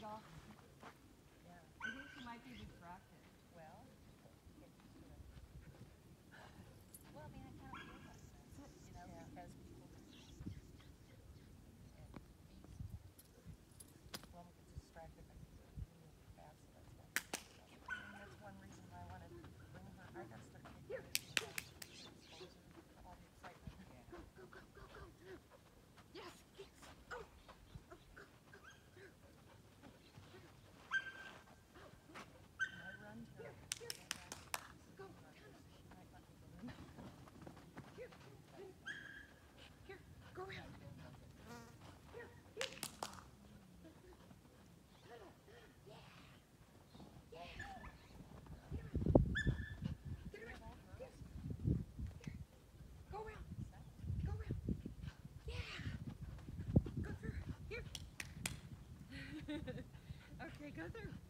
off. Yeah. I think she might be distracted. Well, well, I mean, it kind of feels like that, you know, yeah. Because people and bees, well, get distracted by people really fast, so that's one. And that's one reason why I wanted to bring her. I got to start taking her to expose her to all the excitement. Yeah. Go, go, go, go, go. Yes, yes. Oh, oh, go, go. I run to her. Here, go, Hannah. She might let me go in. Here, here, go around. Here, here. Yeah, yeah. Get around. Here. Go around. Go around. Yeah. Go through. Here. Okay, go through.